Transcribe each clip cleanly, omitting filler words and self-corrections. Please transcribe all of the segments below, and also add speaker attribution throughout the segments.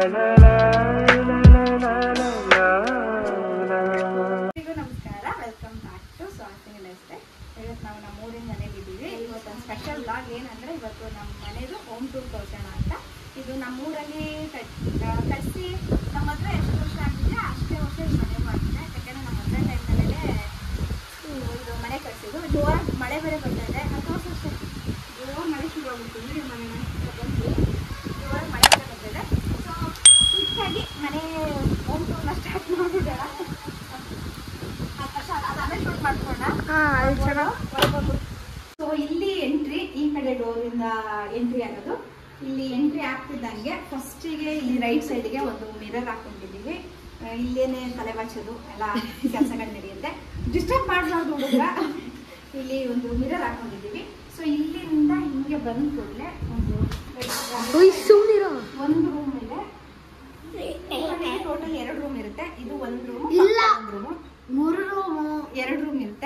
Speaker 1: ನಮಸ್ಕಾರ, welcome back to ಸಾಂಗ್ಸಿಂಗ್ lifestyle. ಇವತ್ತು ನಾವು ನಮ್ಮ ಊರಿನ ಮನೇಲಿದ್ದೀವಿ. ಇವತ್ತೊಂದು ಸ್ಪೆಷಲ್ ಬ್ಲಾಗ್ ಏನಂದರೆ, ಇವತ್ತು ನಮ್ಮ ಮನೆಯದು ಹೋಮ್ ಟೂರ್ ತೋರಿಸೋಣ ಅಂತ. ಇದು ನಮ್ಮೂರಲ್ಲಿ ಕಟ್ಸಿ ನಮ್ಮ ಹತ್ರ ಎಷ್ಟು ವರ್ಷ ಆಗಿದೆ ಅಷ್ಟೇ ವರ್ಷ ಈ ಮನೆ ಮಾಡ್ತಿದೆ. ಯಾಕೆಂದರೆ ನಮ್ಮ ಮದುವೆ ಟೈಮ್ನಲ್ಲೇ ಇದು ಮನೆ ಕಟ್ಸಿದ್ದು. ಜೋರಾಗಿ ಮಳೆ ಬೇರೆ ಬರ್ತಾ ಇದೆ. 10 ವರ್ಷ ಅಷ್ಟೇ ಜೋರಾಗಿ ಮಳೆ ಶುರು ಆಗುತ್ತೆ. ಈ ಮನೆ ಬಂದು ಜೋರಾಗಿ ಮಳೆ ಬೇರೆ ಬರ್ತಾ ಇದೆ. ಸೊ ಕ್ವಿಕ್ಕಾಗಿ ಮನೆ ಹೋಮ್ ಟೂರ್ನ ಸ್ಟಾರ್ಟ್ ಮಾಡಿಬಿಡೋಣ. ಸೊ ಇಲ್ಲಿ ಎಂಟ್ರಿ, ಈ ಕಡೆ ಡೋರಿಂದ ಎಂಟ್ರಿ ಆಗೋದು. ಇಲ್ಲಿ ಎಂಟ್ರಿ ಆಗ್ತಿದ್ದಂಗೆ ಫಸ್ಟಿಗೆ ಇಲ್ಲಿ ರೈಟ್ ಸೈಡ್ಗೆ ಒಂದು ಮಿರರ್ ಹಾಕೊಂಡಿದ್ದೀವಿ. ಇಲ್ಲೇನೆ ತಲೆ ಬಾಚೋದು ಎಲ್ಲ ಕೆಲಸಗಳು ನಡೆಯುತ್ತೆ. ಡಿಸ್ಟರ್ಬ್ ಮಾಡಬಾರ್ದು ಹುಡುಗ. ಇಲ್ಲಿ ಒಂದು ಮಿರರ್ ಹಾಕೊಂಡಿದ್ದೀವಿ. ಸೊ ಇಲ್ಲಿಂದ ಹಿಂಗೆ ಬಂದ ಕೂಡಲೇ ಒಂದು ರೂಮ್ ಇದೆ. ಟೋಟಲ್ 2 ರೂಮ್ ಇರುತ್ತೆ. ಇದು ಒಂದು ರೂಮ್, ಒಂದು ರೂಮು, 3 ರೂಮು, 2 ರೂಮ್ ಇರುತ್ತೆ.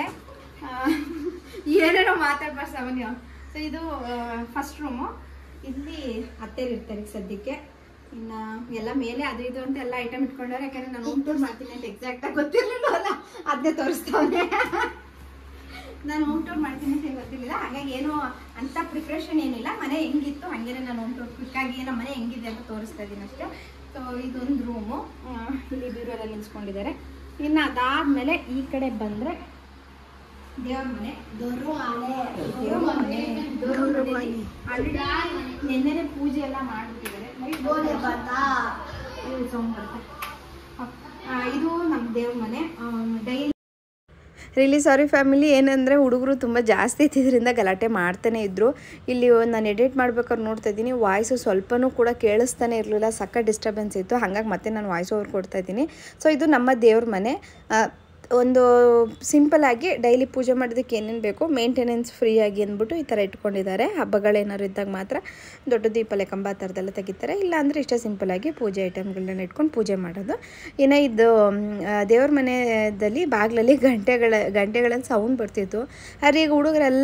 Speaker 1: ಏನೇನೋ ಮಾತಾಡ್ಬಾರ್ದು ಸಾಮಾನ್ಯ. ಸೊ ಇದು ಫಸ್ಟ್ ರೂಮು. ಇಲ್ಲಿ ಅತ್ತೆರು ಇರ್ತಾರೆ ಸದ್ಯಕ್ಕೆ. ಇನ್ನು ಎಲ್ಲ ಮೇಲೆ ಅದು ಇದು ಅಂತ ಎಲ್ಲ ಐಟಮ್ ಇಟ್ಕೊಂಡವ್ರೆ. ಯಾಕಂದ್ರೆ ನಾನು ಹೋಮ್ ಟೂರ್ ಮಾಡ್ತೀನಿ ಅಂತ ಎಕ್ಸಾಕ್ಟಾಗಿ ಗೊತ್ತಿರಲಿಲ್ಲ, ಅದನ್ನೇ ತೋರಿಸ್ತಾವೆ. ನಾನು ಹೋಮ್ ಟೂರ್ ಮಾಡ್ತೀನಿ ಅಂತ ಗೊತ್ತಿರಲಿಲ್ಲ. ಹಾಗಾಗಿ ಏನೋ ಅಂತ ಪ್ರಿಪ್ರೇಷನ್ ಏನಿಲ್ಲ. ಮನೆ ಹೆಂಗಿತ್ತು ಹಾಗೇನೆ ನಾನು ಹೋಮ್ ಟೂರ್ ಕ್ವಿಕ್ಕಾಗಿ ನಮ್ಮ ಮನೆ ಹೆಂಗಿದೆ ಅಂತ ತೋರಿಸ್ತಾ ಇದ್ದೀನಿ ಅಷ್ಟೇ. ಸೊ ಇದೊಂದು ರೂಮು. ಇಲ್ಲಿ ಬೀರೋರೆಲ್ಲ ನಿಲ್ಸ್ಕೊಂಡಿದ್ದಾರೆ. ಇನ್ನು ಅದಾದ್ಮೇಲೆ ಈ ಕಡೆ ಬಂದರೆ ದೇವ್ರ ಮನೆ. ನೆನ್ನೆ ಪೂಜೆ ಎಲ್ಲ ಮಾಡ್ಬಿಟ್ಟಿದ್ದಾರೆ. ಇದು ನಮ್ಮ ದೇವ್ರ ಮನೆ. ಡೈಲಿ
Speaker 2: ರಿಯಲಿ ಸಾರಿ ಫ್ಯಾಮಿಲಿ, ಏನಂದರೆ ಹುಡುಗರು ತುಂಬ ಜಾಸ್ತಿ ಇದ್ದಿದ್ದರಿಂದ ಗಲಾಟೆ ಮಾಡ್ತಾನೆ ಇದ್ದರು. ಇಲ್ಲಿ ನಾನು ಎಡಿಟ್ ಮಾಡ್ಬೇಕಾದ್ರೆ ನೋಡ್ತಾ ಇದ್ದೀನಿ, ವಾಯ್ಸು ಸ್ವಲ್ಪನೂ ಕೂಡ ಕೇಳಿಸ್ತಾನೆ ಇರಲಿಲ್ಲ. ಸಕ್ಕ ಡಿಸ್ಟರ್ಬೆನ್ಸ್ ಇತ್ತು. ಹಾಗಾಗಿ ಮತ್ತೆ ನಾನು ವಾಯ್ಸ್ ಓವರ್ ಕೊಡ್ತಾ ಇದ್ದೀನಿ. ಸೊ ಇದು ನಮ್ಮ ದೇವ್ರ ಮನೆ. ಒಂದು ಸಿಂಪಲ್ಲಾಗಿ ಡೈಲಿ ಪೂಜೆ ಮಾಡೋದಕ್ಕೆ ಏನೇನು ಬೇಕು ಮೇಂಟೆನೆನ್ಸ್ ಫ್ರೀಯಾಗಿ ಅಂದ್ಬಿಟ್ಟು ಈ ಥರ ಇಟ್ಕೊಂಡಿದ್ದಾರೆ. ಹಬ್ಬಗಳೇನಾದ್ರು ಇದ್ದಾಗ ಮಾತ್ರ ದೊಡ್ಡ ದೀಪಲೆ ಕಂಬ ಆ ಥರದ್ದೆಲ್ಲ ತೆಗಿತಾರೆ. ಇಲ್ಲಾಂದರೆ ಇಷ್ಟೇ ಸಿಂಪಲ್ಲಾಗಿ ಪೂಜೆ ಐಟಮ್ಗಳನ್ನ ಇಟ್ಕೊಂಡು ಪೂಜೆ ಮಾಡೋದು. ಇನ್ನು ಇದು ದೇವ್ರ ಮನೆಯಲ್ಲಿ ಬಾಗಿಲಲ್ಲಿ ಗಂಟೆಗಳಲ್ಲಿ ಸೌಂಡ್ ಬರ್ತಿತ್ತು. ಆದರೆ ಈಗ ಹುಡುಗರೆಲ್ಲ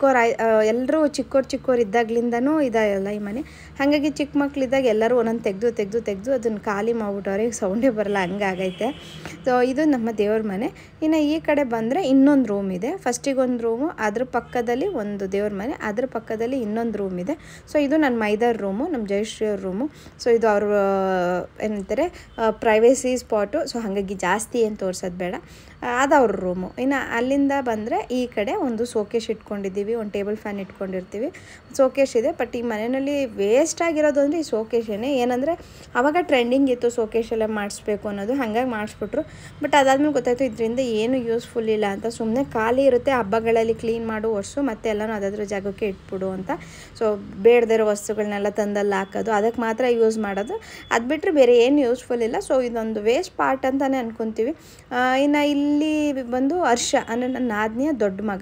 Speaker 2: ಎಲ್ಲರೂ ಚಿಕ್ಕೋರು ಇದ್ದಾಗ್ಲಿಂದನೂ ಇದೆಯಲ್ಲ ಈ ಮನೆ. ಹಾಗಾಗಿ ಚಿಕ್ಕ ಮಕ್ಕಳಿದ್ದಾಗ ಎಲ್ಲರೂ ಒಂದೊಂದು ತೆಗೆದು ಅದನ್ನು ಖಾಲಿ ಮಾಡ್ಬಿಟ್ಟವ್ರೆ. ಈಗ ಸೌಂಡೇ ಬರಲ್ಲ, ಹಂಗಾಗೈತೆ. ಸೊ ಇದು ನಮ್ಮ ದೇವ್ರ ಮನೆ. ಇನ್ನು ಈ ಕಡೆ ಬಂದರೆ ಇನ್ನೊಂದು ರೂಮ್ ಇದೆ. ಫಸ್ಟಿಗೆ ಒಂದು ರೂಮು, ಅದ್ರ ಪಕ್ಕದಲ್ಲಿ ಒಂದು ದೇವ್ರ ಮನೆ, ಅದ್ರ ಪಕ್ಕದಲ್ಲಿ ಇನ್ನೊಂದು ರೂಮ್ ಇದೆ. ಸೊ ಇದು ನನ್ನ ಮೈದರ್ ರೂಮು, ನಮ್ಮ ಜಯಶ್ರೀ ಅವ್ರ ರೂಮು. ಸೊ ಇದು ಅವರು ಏನಂತಾರೆ ಪ್ರೈವೇಸಿ ಸ್ಪಾಟು. ಸೊ ಹಾಗಾಗಿ ಜಾಸ್ತಿ ಏನು ತೋರಿಸೋದು ಬೇಡ, ಅದು ಅವ್ರ ರೂಮು. ಇನ್ನು ಅಲ್ಲಿಂದ ಬಂದರೆ ಈ ಕಡೆ ಒಂದು ಸೋಕೇಶ್ ಇಟ್ಕೊಂಡಿದ್ದೀವಿ, ಒಂದು ಟೇಬಲ್ ಫ್ಯಾನ್ ಇಟ್ಕೊಂಡಿರ್ತೀವಿ. ಸೋಕೇಶ್ ಇದೆ. ಬಟ್ ಈ ಮನೆಯಲ್ಲಿ ವೇಸ್ಟ್ ಆಗಿರೋದು ಅಂದರೆ ಈ ಸೋಕೇಶೇನೆ. ಏನಂದರೆ ಆವಾಗ ಟ್ರೆಂಡಿಂಗ್ ಇತ್ತು ಸೋಕೇಶ್ ಎಲ್ಲ ಮಾಡಿಸ್ಬೇಕು ಅನ್ನೋದು, ಹಾಗಾಗಿ ಮಾಡಿಸ್ಬಿಟ್ರು. ಬಟ್ ಅದಾದ್ಮೇಲೆ ಗೊತ್ತಾಯ್ತು ಇದರಿಂದ ಏನು ಯೂಸ್ಫುಲ್ ಇಲ್ಲ ಅಂತ. ಸುಮ್ಮನೆ ಖಾಲಿ ಇರುತ್ತೆ, ಹಬ್ಬಗಳಲ್ಲಿ ಕ್ಲೀನ್ ಮಾಡು ಒರೆಸು ಮತ್ತೆ ಎಲ್ಲನೂ ಅದಾದ್ರ ಜಾಗಕ್ಕೆ ಇಟ್ಬಿಡು ಅಂತ. ಸೊ ಬೇಡದಿರೋ ವಸ್ತುಗಳನ್ನೆಲ್ಲ ತಂದಲ್ಲಿ ಹಾಕೋದು, ಅದಕ್ಕೆ ಮಾತ್ರ ಯೂಸ್ ಮಾಡೋದು. ಅದು ಬಿಟ್ಟರೆ ಬೇರೆ ಏನು ಯೂಸ್ಫುಲ್ ಇಲ್ಲ. ಸೊ ಇದೊಂದು ವೇಸ್ಟ್ ಪಾರ್ಟ್ ಅಂತಲೇ ಅನ್ಕೊತೀವಿ. ಇನ್ನು ಇಲ್ಲಿ ಬಂದು ಹರ್ಷ ಅಂದರೆ ನನ್ನ ನಾದಿನಿಯ ದೊಡ್ಡ ಮಗ,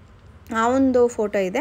Speaker 2: ಅವನದು ಫೋಟೋ ಇದೆ.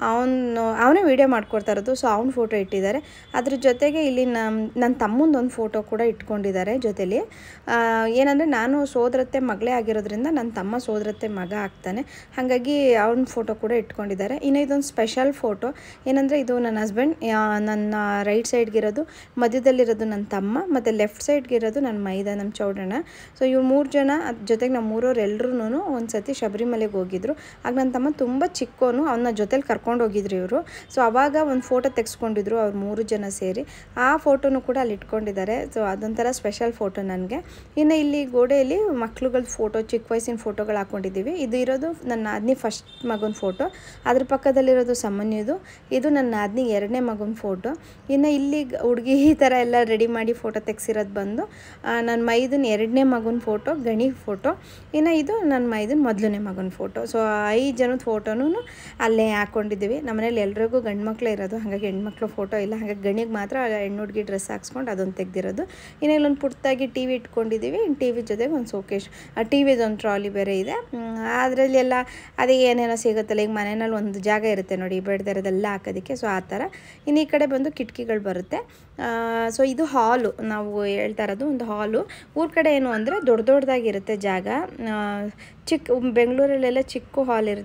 Speaker 2: ಅವನೇ ವೀಡಿಯೋ ಮಾಡ್ಕೊಡ್ತಾ ಇರೋದು. ಸೊ ಅವ್ನ ಫೋಟೋ ಇಟ್ಟಿದ್ದಾರೆ. ಅದ್ರ ಜೊತೆಗೆ ಇಲ್ಲಿ ನನ್ನ ತಮ್ಮಂದೊಂದು ಫೋಟೋ ಕೂಡ ಇಟ್ಕೊಂಡಿದ್ದಾರೆ ಜೊತೆಲಿ. ಏನಂದರೆ ನಾನು ಸೋದರತ್ತೆ ಮಗಳೇ ಆಗಿರೋದ್ರಿಂದ ನನ್ನ ತಮ್ಮ ಸೋದರತ್ತೆ ಮಗ ಆಗ್ತಾನೆ, ಹಾಗಾಗಿ ಅವನ ಫೋಟೋ ಕೂಡ ಇಟ್ಕೊಂಡಿದ್ದಾರೆ. ಇನ್ನು ಇದೊಂದು ಸ್ಪೆಷಲ್ ಫೋಟೋ. ಏನಂದರೆ ಇದು ನನ್ನ ಹಸ್ಬೆಂಡ್, ನನ್ನ ರೈಟ್ ಸೈಡ್ಗಿರೋದು, ಮಧ್ಯದಲ್ಲಿರೋದು ನನ್ನ ತಮ್ಮ, ಮತ್ತು ಲೆಫ್ಟ್ ಸೈಡ್ಗಿರೋದು ನನ್ನ ಮೈದ, ನಮ್ಮ ಚೌಡಣ್ಣ. ಸೊ ಇವ್ರು 3 ಜನ. ಅದ್ರ ಜೊತೆಗೆ ನಮ್ಮ ಮೂರವ್ರು ಎಲ್ಲರೂ ಒಂದು ಸತಿ ಶಬರಿಮಲೆಗೆ ಹೋಗಿದ್ರು. ಆಗ ನನ್ನ ತಮ್ಮ ತುಂಬ ಚಿಕ್ಕೋನು, ಅವನ ಜೊತೆಲಿ ಕರ್ಕೊಂಡು ಹೋಗಿದ್ರು ಇವರು. ಸೊ ಆವಾಗ ಒಂದು ಫೋಟೋ ತೆಗೆಸ್ಕೊಂಡಿದ್ರು ಅವ್ರು 3 ಜನ ಸೇರಿ. ಆ ಫೋಟೋನು ಕೂಡ ಅಲ್ಲಿ ಇಟ್ಕೊಂಡಿದ್ದಾರೆ. ಸೊ ಅದೊಂಥರ ಸ್ಪೆಷಲ್ ಫೋಟೋ ನನಗೆ. ಇನ್ನು ಇಲ್ಲಿ ಗೋಡೆಯಲ್ಲಿ ಮಕ್ಳುಗಳ ಫೋಟೋ, ಚಿಕ್ಕ ವಯಸ್ಸಿನ ಫೋಟೋಗಳು ಹಾಕ್ಕೊಂಡಿದ್ದೀವಿ. ಇದು ಇರೋದು ನನ್ನ ನಾದಿನಿ ಫಸ್ಟ್ ಮಗನ ಫೋಟೋ. ಅದ್ರ ಪಕ್ಕದಲ್ಲಿರೋದು ಸಾಮಾನ್ಯದು. ಇದು ನನ್ನ ನಾದಿನಿ 2ನೇ ಮಗನ ಫೋಟೋ. ಇನ್ನು ಇಲ್ಲಿ ಹುಡುಗಿ ಈ ಥರ ಎಲ್ಲ ರೆಡಿ ಮಾಡಿ ಫೋಟೋ ತೆಗೆಸಿರೋದು ಬಂದು ನನ್ನ ಮೈದನ 2ನೇ ಮಗನ ಫೋಟೋ, ಗಣಿ ಫೋಟೋ. ಇನ್ನು ಇದು ನನ್ನ ಮೈದನ ಮೊದಲನೇ ಮಗನ ಫೋಟೋ. ಸೊ 5 ಜನದ ಫೋಟೋನೂ ಅಲ್ಲೇ ಹಾಕ್ಕೊಂಡಿದ್ದೀವಿ. ನಮ್ಮನೇಲಿ ಎಲ್ರಿಗೂ ಗಂಡು ಮಕ್ಕಳೇ ಇರೋದು, ಹಾಗಾಗಿ ಹೆಣ್ಮಕ್ಳು ಫೋಟೋ ಇಲ್ಲ. ಹಾಗಾಗಿ ಗಣಿಗೆ ಮಾತ್ರ ಹೆಣ್ಣು ಹುಡುಗಿ ಡ್ರೆಸ್ ಹಾಕ್ಸ್ಕೊಂಡು ಅದೊಂದು ತೆಗೆದಿರೋದು. ಇನ್ನು ಇಲ್ಲೊಂದು ಪುಟ್ಟದಾಗಿ ಟಿ ವಿ ಇಟ್ಕೊಂಡಿದ್ದೀವಿ. ಟಿ ವಿ ಜೊತೆಗೆ ಒಂದು ಸೋಕೇಶ್, ಟಿ ವಿದೊಂದು ಟ್ರಾಲಿ ಬೇರೆ ಇದೆ. ಅದರಲ್ಲಿ ಎಲ್ಲ ಅದೇ ಏನೇನೋ ಸಿಗುತ್ತಲ್ಲ, ಈಗ ಮನೆಯಲ್ಲಿ ಒಂದು ಜಾಗ ಇರುತ್ತೆ ನೋಡಿ ಬೆಳೆದಿರೋದೆಲ್ಲ ಹಾಕೋದಕ್ಕೆ. ಸೊ ಆ ಥರ. ಇನ್ನು ಈ ಕಡೆ ಬಂದು ಕಿಟಕಿಗಳು ಬರುತ್ತೆ. ಸೊ ಇದು ಹಾಲು, ನಾವು ಹೇಳ್ತಾ ಇರೋದು ಒಂದು ಹಾಲು. ಊರ ಕಡೆ ಏನು ಅಂದರೆ ದೊಡ್ಡದಾಗಿರುತ್ತೆ ಜಾಗ. ಚಿಕ್ಕ ಬೆಂಗಳೂರಲ್ಲೆಲ್ಲ ಚಿಕ್ಕ ಹಾಲ್ ಇರುತ್ತಲ್ಲ, ಬಟ್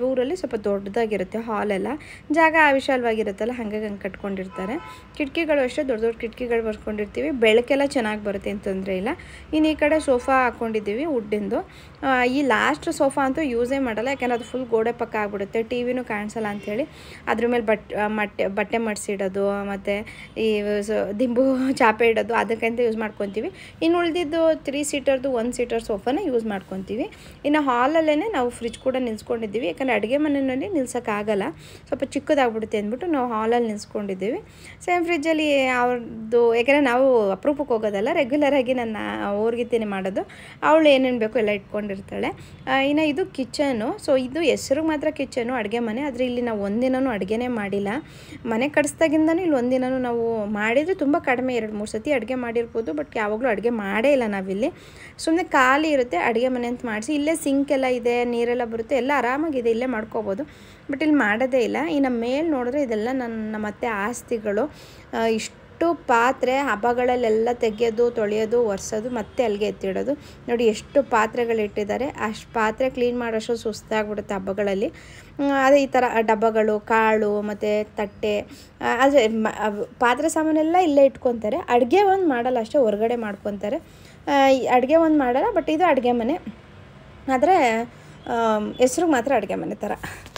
Speaker 2: ಊರಲ್ಲಿ ಸ್ವಲ್ಪ ದೊಡ್ಡದಾಗಿರುತ್ತೆ ಹಾಲೆಲ್ಲ, ಜಾಗ ವಿಶಾಲವಾಗಿರುತ್ತಲ್ಲ, ಹಾಗಾಗಿ ಹಂಗೆ ಕಟ್ಕೊಂಡಿರ್ತಾರೆ. ಕಿಟಕಿಗಳು ಅಷ್ಟೇ ದೊಡ್ಡ ದೊಡ್ಡ ಕಿಟಕಿಗಳು ಬರ್ಕೊಂಡಿರ್ತೀವಿ, ಬೆಳಕೆಲ್ಲ ಚೆನ್ನಾಗಿ ಬರುತ್ತೆ ಅಂತ ತೊಂದರೆ ಇಲ್ಲ. ಇನ್ನು ಈ ಕಡೆ ಸೋಫಾ ಹಾಕ್ಕೊಂಡಿದ್ದೀವಿ ವುಡ್ಡಿಂದು. ಈ ಲಾಸ್ಟ್ ಸೋಫಾ ಅಂತೂ ಯೂಸೇ ಮಾಡಲ್ಲ, ಯಾಕೆಂದರೆ ಅದು ಫುಲ್ ಗೋಡೆ ಪಕ್ಕ ಆಗಿಬಿಡುತ್ತೆ, ಟಿ ವಿನೂ ಕಾಣಿಸಲ್ಲ ಅಂಥೇಳಿ ಅದ್ರ ಮೇಲೆ ಬಟ್ಟೆ ಮಡಿಸಿಡೋದು ಮತ್ತು ಈ ದಿಂಬು ಚಾಪೆ ಇಡೋದು ಅದಕ್ಕಂತ ಯೂಸ್ ಮಾಡ್ಕೊತೀವಿ. ಇನ್ನು ಉಳಿದಿದ್ದು 3 ಸೀಟರ್ದು 1 ಸೀಟರ್ ಸೋಫಾನ ಯೂಸ್ ಮಾಡ್ಕೊತೀವಿ. ಇನ್ನು ಹಾಲಲ್ಲೇ ನಾವು ಫ್ರಿಜ್ ಕೂಡ ನಿಲ್ಸ್ಕೊಂಡಿದ್ದೀವಿ, ಯಾಕಂದರೆ ಅಡುಗೆ ಮನೆಯಲ್ಲಿ ನಿಲ್ಸೋಕ್ಕಾಗಲ್ಲ, ಸ್ವಲ್ಪ ಚಿಕ್ಕದಾಗ್ಬಿಡುತ್ತೆ ಅಂದ್ಬಿಟ್ಟು ನಾವು ಹಾಲಲ್ಲಿ ನಿಲ್ಸ್ಕೊಂಡಿದ್ದೀವಿ. ಸೇಮ್ ಫ್ರಿಜ್ಜಲ್ಲಿ ಅವ್ರದ್ದು, ಯಾಕೆಂದರೆ ನಾವು ಅಪರೂಪಕ್ಕೆ ಹೋಗೋದಲ್ಲ, ರೆಗ್ಯುಲರಾಗಿ ನನ್ನ ಊರ್ಗಿತೀನಿ ಮಾಡೋದು, ಅವಳು ಏನೇನು ಬೇಕೋ ಎಲ್ಲ ಇಟ್ಕೊಂಡಿರ್ತಾಳೆ. ಇನ್ನು ಇದು ಕಿಚನು. ಸೊ ಇದು ಹೆಸ್ರಿಗೆ ಮಾತ್ರ ಕಿಚನು, ಅಡುಗೆ ಮನೆ. ಆದರೆ ಇಲ್ಲಿ ನಾವು ಒಂದಿನವೂ ಅಡುಗೆನೇ ಮಾಡಿಲ್ಲ. ಮನೆ ಕಟ್ಸ್ದಾಗಿಂದನೂ ಇಲ್ಲಿ ಒಂದಿನವೂ ನಾವು ಮಾಡಿದರೆ ತುಂಬ ಕಡಿಮೆ, 2-3 ಸತಿ ಅಡುಗೆ ಮಾಡಿರ್ಬೋದು, ಬಟ್ ಯಾವಾಗಲೂ ಅಡುಗೆ ಮಾಡೇ ಇಲ್ಲ ನಾವಿಲ್ಲಿ. ಸುಮ್ಮನೆ ಖಾಲಿ ಇರುತ್ತೆ, ಅಡುಗೆ ಮನೆ ಅಂತ ಮಾಡಿಸಿ. ಇಲ್ಲೇ ಸಿಂಕ್ ಎಲ್ಲ ಇದೆ, ನೀರೆಲ್ಲ ಬರುತ್ತೆ, ಎಲ್ಲ ಆರಾಮಾಗಿದೆ, ಇಲ್ಲೇ ಮಾಡ್ಕೋಬೋದು. ಬಟ್ ಇಲ್ಲಿ ಮಾಡೋದೇ ಇಲ್ಲ. ಇನ್ನು ಮೇಲೆ ನೋಡಿದ್ರೆ ಇದೆಲ್ಲ ನಮ್ಮ ಅತ್ತೆ ಆಸ್ತಿಗಳು. ಇಷ್ಟು ಪಾತ್ರೆ ಹಬ್ಬಗಳಲ್ಲೆಲ್ಲ ತೆಗೆಯೋದು, ತೊಳೆಯೋದು, ಒರೆಸೋದು, ಮತ್ತೆ ಅಲ್ಲಿಗೆ ಎತ್ತಿಡೋದು. ನೋಡಿ ಎಷ್ಟು ಪಾತ್ರೆಗಳಿಟ್ಟಿದ್ದಾರೆ. ಅಷ್ಟು ಪಾತ್ರೆ ಕ್ಲೀನ್ ಮಾಡೋಷ್ಟು ಸುಸ್ತಾಗ್ಬಿಡುತ್ತೆ ಹಬ್ಬಗಳಲ್ಲಿ. ಅದೇ ಈ ಥರ ಡಬ್ಬಗಳು, ಕಾಳು ಮತ್ತು ತಟ್ಟೆ, ಆದರೆ ಪಾತ್ರೆ ಸಾಮಾನೆಲ್ಲ ಇಲ್ಲೇ ಇಟ್ಕೊತಾರೆ. ಅಡುಗೆ ಒಂದು ಮಾಡಲ್ಲ ಅಷ್ಟೇ, ಹೊರಗಡೆ ಮಾಡ್ಕೊತಾರೆ. ಅಡುಗೆ ಒಂದು ಮಾಡಲ್ಲ, ಬಟ್ ಇದು ಅಡುಗೆ ಮನೆ, ಆದರೆ ಹೆಸ್ರಿಗೆ ಮಾತ್ರ ಅಡುಗೆ ಮನೆ ಥರ.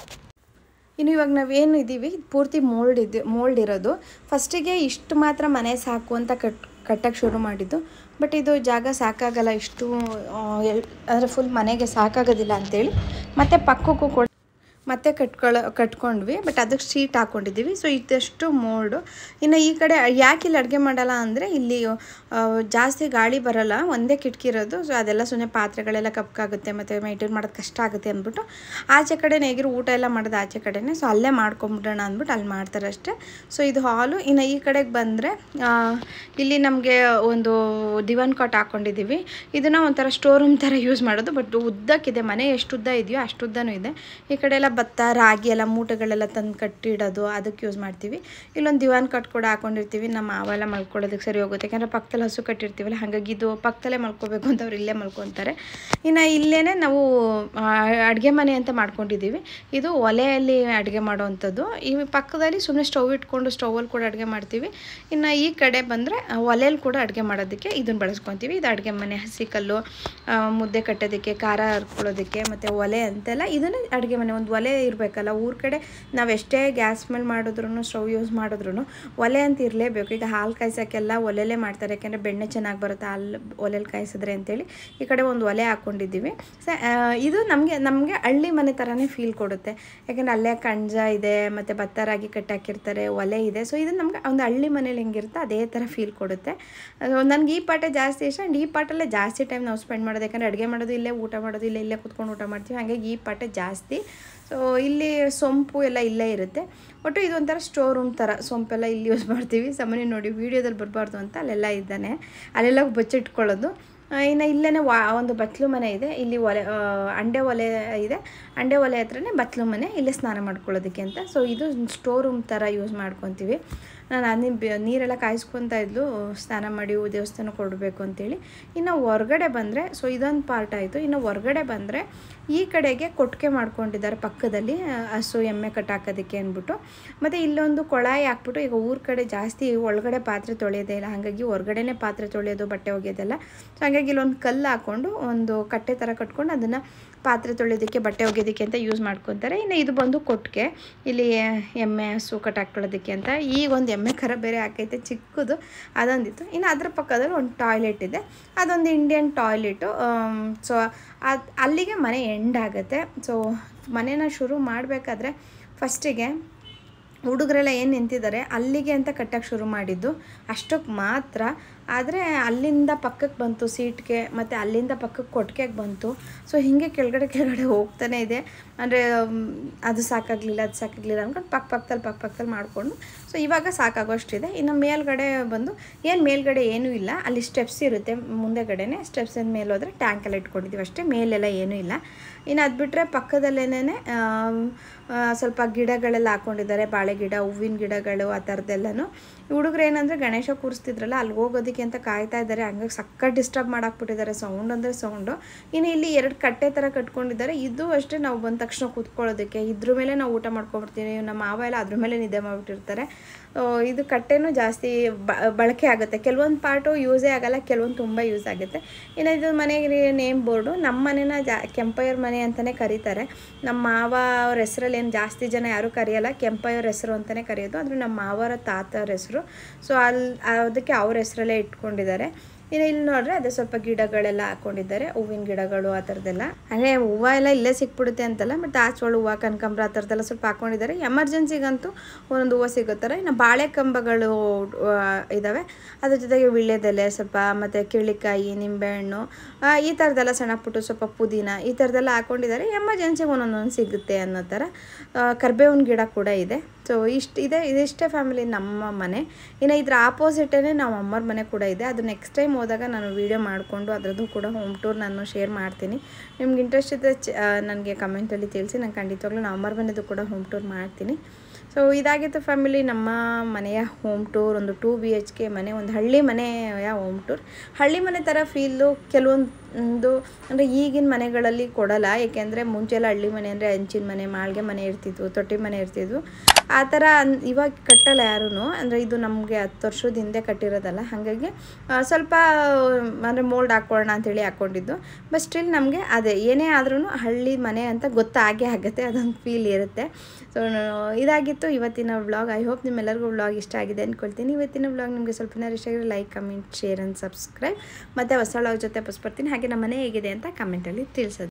Speaker 2: ಇನ್ನು ಇವಾಗ ನಾವೇನು ಇದ್ದೀವಿ ಪೂರ್ತಿ ಮೋಲ್ಡ್ ಇರೋದು. ಫಸ್ಟಿಗೆ ಇಷ್ಟು ಮಾತ್ರ ಮನೆ ಸಾಕು ಅಂತ ಕಟ್ಟಕ್ಕೆ ಶುರು ಮಾಡಿದ್ದು, ಬಟ್ ಇದು ಜಾಗ ಸಾಕಾಗಲ್ಲ, ಇಷ್ಟು ಅಂದರೆ ಫುಲ್ ಮನೆಗೆ ಸಾಕಾಗೋದಿಲ್ಲ ಅಂಥೇಳಿ ಮತ್ತೆ ಪಕ್ಕಕ್ಕೂ ಕೂಡ ಮತ್ತೆ ಕಟ್ಕೊಂಡ್ವಿ. ಬಟ್ ಅದಕ್ಕೆ ಶೀಟ್ ಹಾಕ್ಕೊಂಡಿದ್ದೀವಿ. ಸೊ ಇದಷ್ಟು ಮೋಲ್ಡು. ಇನ್ನು ಈ ಕಡೆ ಯಾಕೆ ಇಲ್ಲಿ ಅಡುಗೆ ಮಾಡಲ್ಲ ಅಂದರೆ ಇಲ್ಲಿ ಜಾಸ್ತಿ ಗಾಳಿ ಬರಲ್ಲ, ಒಂದೇ ಕಿಟಕಿ ಇರೋದು. ಸೊ ಅದೆಲ್ಲ ಸುಮ್ಮನೆ ಪಾತ್ರೆಗಳೆಲ್ಲ ಕಪ್ಪಾಗುತ್ತೆ ಮತ್ತು ಮೇಂಟೈನ್ ಮಾಡೋದು ಕಷ್ಟ ಆಗುತ್ತೆ ಅಂದ್ಬಿಟ್ಟು ಆಚೆ ಕಡೆನೇ ಹೇಗಿರೋ ಊಟ ಎಲ್ಲ ಮಾಡೋದು ಆಚೆ ಕಡೆನೇ. ಸೊ ಅಲ್ಲೇ ಮಾಡ್ಕೊಂಬಿಡೋಣ ಅಂದ್ಬಿಟ್ಟು ಅಲ್ಲಿ ಮಾಡ್ತಾರೆ ಅಷ್ಟೇ. ಸೊ ಇದು ಹಾಲು. ಇನ್ನು ಈ ಕಡೆಗೆ ಬಂದರೆ ಇಲ್ಲಿ ನಮಗೆ ಒಂದು ದಿವಾನ್ ಕಾಟ್ ಹಾಕ್ಕೊಂಡಿದ್ದೀವಿ. ಇದನ್ನು ಒಂಥರ ಸ್ಟೋರ್ ರೂಮ್ ಥರ ಯೂಸ್ ಮಾಡೋದು, ಬಟ್ ಉದ್ದಕ್ಕಿದೆ, ಮನೆ ಎಷ್ಟು ಉದ್ದ ಇದೆಯೋ ಅಷ್ಟು ಉದ್ದನೂ ಇದೆ. ಈ ಕಡೆ ಎಲ್ಲ ಭತ್ತ, ರಾಗಿ ಎಲ್ಲ ಮೂಟೆಗಳೆಲ್ಲ ತಂದು ಕಟ್ಟಿಡೋದು, ಅದಕ್ಕೆ ಯೂಸ್ ಮಾಡ್ತೀವಿ. ಇಲ್ಲೊಂದು ದಿವಾನ್ ಕಟ್ ಕೂಡ ಹಾಕ್ಕೊಂಡಿರ್ತೀವಿ. ನಮ್ಮ ಮಾವೆಲ್ಲ ಮಲ್ಕೊಳ್ಳೋದಕ್ಕೆ ಸರಿ ಹೋಗುತ್ತೆ, ಯಾಕೆಂದರೆ ಪಕ್ಕದಲ್ಲಿ ಹಸು ಕಟ್ಟಿರ್ತೀವಲ್ಲ, ಹಾಗಾಗಿ ಇದು ಪಕ್ಕದಲ್ಲೇ ಮಲ್ಕೋಬೇಕು ಅಂತ ಅವ್ರು ಇಲ್ಲೇ ಮಲ್ಕೊತಾರೆ. ಇನ್ನು ಇಲ್ಲೇ ನಾವು ಅಡುಗೆ ಮನೆ ಅಂತ ಮಾಡ್ಕೊಂಡಿದ್ದೀವಿ. ಇದು ಒಲೆಯಲ್ಲಿ ಅಡುಗೆ ಮಾಡೋವಂಥದ್ದು. ಈ ಪಕ್ಕದಲ್ಲಿ ಸುಮ್ಮನೆ ಸ್ಟವ್ ಇಟ್ಕೊಂಡು ಸ್ಟವಲ್ಲಿ ಕೂಡ ಅಡುಗೆ ಮಾಡ್ತೀವಿ. ಇನ್ನು ಈ ಕಡೆ ಬಂದರೆ ಒಲೆಯಲ್ಲಿ ಕೂಡ ಅಡುಗೆ ಮಾಡೋದಕ್ಕೆ ಇದನ್ನು ಬಳಸ್ಕೊತೀವಿ. ಇದು ಅಡುಗೆ ಮನೆ, ಹಸಿ ಕಲ್ಲು, ಮುದ್ದೆ ಕಟ್ಟೋದಕ್ಕೆ, ಖಾರ ಹರ್ಕೊಳ್ಳೋದಕ್ಕೆ, ಮತ್ತು ಒಲೆ ಅಂತೆಲ್ಲ ಇದನ್ನು ಅಡುಗೆ ಮನೆ. ಒಂದು ಒಲೆ ಇರಬೇಕಲ್ಲ, ಊರ ಕಡೆ ನಾವು ಎಷ್ಟೇ ಗ್ಯಾಸ್ ಮೇಲೆ ಮಾಡಿದ್ರು, ಸ್ಟವ್ ಯೂಸ್ ಮಾಡಿದ್ರು ಒಲೆ ಅಂತ ಇರಲೇಬೇಕು. ಈಗ ಹಾಲು ಕಾಯಿಸೋಕ್ಕೆಲ್ಲ ಒಲೆಯಲ್ಲೇ ಮಾಡ್ತಾರೆ, ಯಾಕೆಂದರೆ ಬೆಣ್ಣೆ ಚೆನ್ನಾಗಿ ಬರುತ್ತೆ ಹಾಲು ಒಲೆಯಲ್ಲಿ ಕಾಯಿಸಿದ್ರೆ ಅಂತೇಳಿ ಈ ಕಡೆ ಒಂದು ಒಲೆ ಹಾಕ್ಕೊಂಡಿದ್ದೀವಿ. ಇದು ನಮಗೆ ಹಳ್ಳಿ ಮನೆ ಥರನೇ ಫೀಲ್ ಕೊಡುತ್ತೆ, ಯಾಕೆಂದರೆ ಅಲ್ಲೇ ಕಣ್ಜ ಇದೆ ಮತ್ತು ಭತ್ತ ರಾಗಿ ಕಟ್ಟಾಕಿರ್ತಾರೆ, ಒಲೆ ಇದೆ. ಸೊ ಇದು ನಮ್ಗೆ ಒಂದು ಹಳ್ಳಿ ಮನೇಲಿ ಹೆಂಗಿರುತ್ತೆ ಅದೇ ಥರ ಫೀಲ್ ಕೊಡುತ್ತೆ. ನನಗೆ ಈ ಪಾಠ ಜಾಸ್ತಿ ಇಷ್ಟ. ಆ್ಯಂಡ್ ಈ ಪಾಠಲ್ಲೇ ಜಾಸ್ತಿ ಟೈಮ್ ನಾವು ಸ್ಪೆಂಡ್ ಮಾಡೋದು, ಯಾಕಂದರೆ ಅಡುಗೆ ಮಾಡೋದು ಇಲ್ಲೇ, ಊಟ ಮಾಡೋದು ಇಲ್ಲೇ ಕೂತ್ಕೊಂಡು ಊಟ ಮಾಡ್ತೀವಿ, ಹಾಗಾಗಿ ಈ ಪಾಠ ಜಾಸ್ತಿ. ಸೊ ಇಲ್ಲಿ ಸೊಂಪು ಎಲ್ಲ ಇಲ್ಲೇ ಇರುತ್ತೆ. ಒಟ್ಟು ಇದೊಂಥರ ಸ್ಟೋರ್ ರೂಮ್ ಥರ, ಸೊಂಪೆಲ್ಲ ಇಲ್ಲಿ ಯೂಸ್ ಮಾಡ್ತೀವಿ. ಸಾಮಾನ್ಯ ನೋಡಿ ವೀಡಿಯೋದಲ್ಲಿ ಬರಬಾರ್ದು ಅಂತ ಅಲ್ಲೆಲ್ಲ ಇದ್ದಾನೆ, ಅಲ್ಲೆಲ್ಲ ಬಚ್ಚಿಟ್ಕೊಳ್ಳೋದು. ಇನ್ನು ಇಲ್ಲೇ ಒಂದು ಬಟ್ಲು ಮನೆ ಇದೆ, ಇಲ್ಲಿ ಅಂಡೆ ಒಲೆ ಇದೆ, ಅಂಡೆ ಒಲೆ ಹತ್ರನೇ ಬಟ್ಲು ಮನೆ, ಇಲ್ಲೇ ಸ್ನಾನ ಮಾಡ್ಕೊಳ್ಳೋದಕ್ಕೆ ಅಂತ. ಸೊ ಇದು ಸ್ಟೋರ್ ರೂಮ್ ಥರ ಯೂಸ್ ಮಾಡ್ಕೊತೀವಿ. ನಾನು ನೀರೆಲ್ಲ ಕಾಯಿಸ್ಕೊತಾ ಇದ್ಲು, ಸ್ನಾನ ಮಾಡಿ ದೇವಸ್ಥಾನಕ್ಕೆ ಕೊಡಬೇಕು ಅಂತೇಳಿ. ಇನ್ನು ಹೊರಗಡೆ ಬಂದರೆ, ಸೊ ಇದೊಂದು ಪಾರ್ಟ್ ಆಯಿತು. ಇನ್ನು ಹೊರಗಡೆ ಬಂದರೆ ಈ ಕಡೆಗೆ ಕೊಟ್ಟಿಗೆ ಮಾಡ್ಕೊಂಡಿದ್ದಾರೆ ಪಕ್ಕದಲ್ಲಿ, ಹಸು ಎಮ್ಮೆ ಕಟ್ಟಾಕೋದಕ್ಕೆ ಅಂದ್ಬಿಟ್ಟು. ಮತ್ತು ಇಲ್ಲೊಂದು ಕೊಳಾಯಿ ಹಾಕ್ಬಿಟ್ಟು, ಈಗ ಊರ ಕಡೆ ಜಾಸ್ತಿ ಒಳಗಡೆ ಪಾತ್ರೆ ತೊಳೆಯೋದೇ ಇಲ್ಲ, ಹಾಗಾಗಿ ಹೊರಗಡೆನೇ ಪಾತ್ರೆ ತೊಳೆಯೋದು, ಬಟ್ಟೆ ಒಗೆಯೋದೆಲ್ಲ. ಸೊ ಹಾಗಾಗಿ ಇಲ್ಲೊಂದು ಕಲ್ಲು ಹಾಕ್ಕೊಂಡು ಒಂದು ಕಟ್ಟೆ ಥರ ಕಟ್ಕೊಂಡು ಅದನ್ನು ಪಾತ್ರೆ ತೊಳೆಯೋದಕ್ಕೆ, ಬಟ್ಟೆ ಒಗೆಯೋದಕ್ಕೆ ಅಂತ ಯೂಸ್ ಮಾಡ್ಕೊತಾರೆ. ಇನ್ನು ಇದು ಬಂದು ಕೊಟ್ಟಿಗೆ, ಇಲ್ಲಿ ಎಮ್ಮೆ ಹಸು ಕಟ್ಟಾಕೊಳ್ಳೋದಕ್ಕೆ ಅಂತ. ಈಗ ಒಂದು ಎಮ್ಮೆ ಕರ ಬೇರೆ ಹಾಕೈತೆ ಚಿಕ್ಕದು, ಅದೊಂದಿತ್ತು. ಇನ್ನು ಅದ್ರ ಪಕ್ಕದಲ್ಲಿ ಒಂದು ಟಾಯ್ಲೆಟ್ ಇದೆ, ಅದೊಂದು ಇಂಡಿಯನ್ ಟಾಯ್ಲೆಟು. ಸೊ ಅಲ್ಲಿಗೆ ಮನೆ ಎಂಡ್ ಆಗುತ್ತೆ. ಸೊ ಮನೇನ ಶುರು ಮಾಡಬೇಕಾದ್ರೆ ಫಸ್ಟಿಗೆ ಹುಡುಗರೆಲ್ಲ ಏನು ನಿಂತಿದ್ದಾರೆ ಅಲ್ಲಿಗೆ ಅಂತ ಕಟ್ಟಕ್ಕೆ ಶುರು ಮಾಡಿದ್ದು, ಅಷ್ಟಕ್ಕೆ ಮಾತ್ರ. ಆದರೆ ಅಲ್ಲಿಂದ ಪಕ್ಕಕ್ಕೆ ಬಂತು ಸೀಟ್ಗೆ, ಮತ್ತು ಅಲ್ಲಿಂದ ಪಕ್ಕಕ್ಕೆ ಕೊಟ್ಟಿಗೆಗೆ ಬಂತು. ಸೊ ಹೀಗೆ ಕೆಳಗಡೆ ಹೋಗ್ತಾನೆ ಇದೆ. ಅಂದರೆ ಅದು ಸಾಕಾಗಲಿಲ್ಲ ಅಂದ್ಕೊಂಡು ಪಕ್ಕದಲ್ಲಿ ಮಾಡಿಕೊಂಡು, ಸೊ ಇವಾಗ ಸಾಕಾಗೋಷ್ಟಿದೆ. ಇನ್ನು ಮೇಲ್ಗಡೆ ಬಂದು ಮೇಲ್ಗಡೆ ಏನೂ ಇಲ್ಲ, ಅಲ್ಲಿ ಸ್ಟೆಪ್ಸ್ ಇರುತ್ತೆ ಮುಂದೆಗಡೆನೇ. ಸ್ಟೆಪ್ಸಿಂದ ಮೇಲೆ ಹೋದರೆ ಟ್ಯಾಂಕೆಲ್ಲ ಇಟ್ಕೊಂಡಿದ್ದೀವಿ ಅಷ್ಟೇ, ಮೇಲೆಲ್ಲ ಏನೂ ಇಲ್ಲ. ಇನ್ನು ಅದು ಬಿಟ್ಟರೆ ಪಕ್ಕದಲ್ಲೇ ಸ್ವಲ್ಪ ಗಿಡಗಳೆಲ್ಲ ಹಾಕ್ಕೊಂಡಿದ್ದಾರೆ, ಬಾಳೆ ಗಿಡ, ಹೂವಿನ ಗಿಡಗಳು, ಆ ಥರದ್ದೆಲ್ಲನೂ. ಹುಡುಗರು ಏನಂದರೆ ಗಣೇಶ ಕೂರಿಸ್ತಿದ್ರಲ್ಲ, ಅಲ್ಲಿ ಹೋಗೋದಕ್ಕೆ ಹೋಗೋದಕ್ಕೆ ಅಂತ ಕಾಯ್ತಾ ಇದ್ದಾರೆ. ಹಂಗಾಗಿ ಸಖತ್ ಡಿಸ್ಟರ್ಬ್ ಮಾಡಾಕ್ಬಿಟ್ಟಿದ್ದಾರೆ, ಸೌಂಡ್ ಅಂದರೆ ಸೌಂಡು. ಇನ್ನು ಇಲ್ಲಿ 2 ಕಟ್ಟೆ ಥರ ಕಟ್ಕೊಂಡಿದ್ದಾರೆ. ಇದು ಅಷ್ಟೇ ನಾವು ಬಂದ ತಕ್ಷಣ ಕೂತ್ಕೊಳ್ಳೋದಕ್ಕೆ, ಇದ್ರ ಮೇಲೆ ನಾವು ಊಟ ಮಾಡ್ಕೊಂಡ್ಬಿಡ್ತೀವಿ. ನಮ್ಮ ಮಾವ ಎಲ್ಲ ಅದ್ರ ಮೇಲೆ ನಿದ್ದೆ ಮಾಡಿಬಿಟ್ಟಿರ್ತಾರೆ. ಇದು ಕಟ್ಟೆನೂ ಜಾಸ್ತಿ ಬಳಕೆ ಆಗುತ್ತೆ. ಕೆಲವೊಂದು ಪಾರ್ಟು ಯೂಸೇ ಆಗೋಲ್ಲ, ಕೆಲವೊಂದು ತುಂಬ ಯೂಸ್ ಆಗುತ್ತೆ. ಇನ್ನು ಇದು ಮನೆಗೆ ನೇಮ್ ಬೋರ್ಡು. ನಮ್ಮ ಮನೇನ ಕೆಂಪಯ್ಯವ್ರ ಮನೆ ಅಂತಲೇ ಕರೀತಾರೆ. ನಮ್ಮ ಮಾವ ಅವ್ರ ಹೆಸರಲ್ಲಿ ಏನು ಜಾಸ್ತಿ ಜನ ಯಾರೂ ಕರೆಯಲ್ಲ, ಕೆಂಪಯ್ಯವ್ರ ಹೆಸರು ಅಂತಲೇ ಕರೆಯೋದು. ಅಂದರೆ ನಮ್ಮ ಮಾವರ ತಾತವ್ರ ಹೆಸರು. ಸೊ ಅದಕ್ಕೆ ಅವ್ರ ಹೆಸರಲ್ಲೇ ಇಟ್ಕೊಂಡಿದ್ದಾರೆ. ಇನ್ನು ಇಲ್ಲಿ ನೋಡ್ರೆ ಅದೇ ಸ್ವಲ್ಪ ಗಿಡಗಳೆಲ್ಲ ಹಾಕೊಂಡಿದ್ದಾರೆ, ಹೂವಿನ ಗಿಡಗಳು ಆ ಥರದ್ದೆಲ್ಲ. ಅಂದರೆ ಹೂವು ಎಲ್ಲ ಇಲ್ಲೇ ಸಿಕ್ಬಿಡುತ್ತೆ ಅಂತಲ್ಲ, ಮತ್ತು ಆಚೆಗಳು ಹೂವು, ಕನಕಾಂಬರ ಆ ಥರದ್ದೆಲ್ಲ ಸ್ವಲ್ಪ ಹಾಕೊಂಡಿದ್ದಾರೆ. ಎಮರ್ಜೆನ್ಸಿಗಂತೂ ಒಂದೊಂದು ಹೂವು ಸಿಗುತ್ತಾರೆ. ಇನ್ನು ಬಾಳೆ ಕಂಬಗಳು ಇದ್ದಾವೆ, ಅದ್ರ ಜೊತೆಗೆ ವೀಳ್ಯದೆಲೆ ಸ್ವಲ್ಪ, ಮತ್ತು ಕಿಳ್ಳಿಕಾಯಿ, ನಿಂಬೆಹಣ್ಣು, ಈ ಥರದ್ದೆಲ್ಲ ಸಣ್ಣ ಪುಟ್ಟು ಸ್ವಲ್ಪ ಪುದೀನ ಈ ಥರದ್ದೆಲ್ಲ ಹಾಕೊಂಡಿದ್ದಾರೆ. ಎಮರ್ಜೆನ್ಸಿಗೆ ಒಂದೊಂದೊಂದು ಸಿಗುತ್ತೆ ಅನ್ನೋ ಥರ. ಕರ್ಬೇವಿನ ಗಿಡ ಕೂಡ ಇದೆ. ಸೊ ಇದಿಷ್ಟೇ ಫ್ಯಾಮಿಲಿ ನಮ್ಮ ಮನೆ. ಇನ್ನು ಇದ್ರ ಆಪೋಸಿಟೇ ನಮ್ಮ ಅಮ್ಮರ ಮನೆ ಕೂಡ ಇದೆ. ಅದು ನೆಕ್ಸ್ಟ್ ಟೈಮ್ ಹೋದಾಗ ನಾನು ವೀಡಿಯೋ ಮಾಡಿಕೊಂಡು ಅದರದ್ದು ಕೂಡ ಹೋಮ್ ಟೂರ್ ನಾನು ಶೇರ್ ಮಾಡ್ತೀನಿ. ನಿಮ್ಗೆ ಇಂಟ್ರೆಸ್ಟ್ ಇದ್ದರೆ ನನಗೆ ಕಮೆಂಟಲ್ಲಿ ತಿಳಿಸಿ, ನಾನು ಖಂಡಿತವಾಗ್ಲೂ ನಮ್ಮ ಅಮ್ಮರ ಮನೆದು ಕೂಡ ಹೋಮ್ ಟೂರ್ ಮಾಡ್ತೀನಿ. ಸೊ ಇದಾಗಿತ್ತು ಫ್ಯಾಮಿಲಿ ನಮ್ಮ ಮನೆಯ ಹೋಮ್ ಟೂರ್. ಒಂದು 2 BHK ಮನೆ, ಒಂದು ಹಳ್ಳಿ ಮನೆಯ ಹೋಮ್ ಟೂರ್. ಹಳ್ಳಿ ಮನೆ ಥರ ಫೀಲು ಕೆಲವೊಂದು ಅಂದರೆ ಈಗಿನ ಮನೆಗಳಲ್ಲಿ ಕೊಡಲ್ಲ. ಏಕೆಂದರೆ ಮುಂಚೆಲ್ಲ ಹಳ್ಳಿ ಮನೆ ಅಂದರೆ ಹಂಚಿನ ಮನೆ, ಮಾಳಿಗೆ ಮನೆ ಇರ್ತಿದ್ವು, ತೊಟ್ಟಿ ಮನೆ ಇರ್ತಿದ್ವು. ಆ ಥರ ಇವಾಗ ಕಟ್ಟಲ್ಲ ಯಾರೂ. ಅಂದರೆ ಇದು ನಮಗೆ 10 ವರ್ಷದ ಹಿಂದೆ ಕಟ್ಟಿರೋದಲ್ಲ, ಹಾಗಾಗಿ ಸ್ವಲ್ಪ ಅಂದರೆ ಮೋಲ್ಡ್ ಹಾಕ್ಕೊಳ್ಳೋಣ ಅಂಥೇಳಿ ಹಾಕ್ಕೊಂಡಿದ್ದು. ಬಟ್ ಸ್ಟಿಲ್ ನಮಗೆ ಅದೇ ಏನೇ ಆದ್ರೂ ಹಳ್ಳಿ ಮನೆ ಅಂತ ಗೊತ್ತಾಗೇ ಆಗುತ್ತೆ, ಅದೊಂದು ಫೀಲ್ ಇರುತ್ತೆ. ಸೊ ಇದಾಗಿತ್ತು ಇವತ್ತಿನ ವ್ಲಾಗ್. ಐ ಹೋಪ್ ನಿಮ್ಮೆಲ್ಲರಿಗೂ ವ್ಲಾಗ್ ಇಷ್ಟ ಆಗಿದೆ ಅಂದ್ಕೊಳ್ತೀನಿ. ಇವತ್ತಿನ ವ್ಲಾಗ್ ನಿಮಗೆ ಸ್ವಲ್ಪ ಇಷ್ಟ ಆಗಿದ್ರೆ like, comment, share and subscribe. ಮತ್ತು ಹೊಸ ವ್ಲಾಗ್ ಜೊತೆ ಬರ್ತೀನಿ. ಹಾಗೆ ನಮ್ಮ ಮನೆ ಹೇಗಿದೆ ಅಂತ ಕಮೆಂಟಲ್ಲಿ ತಿಳಿಸೋದು.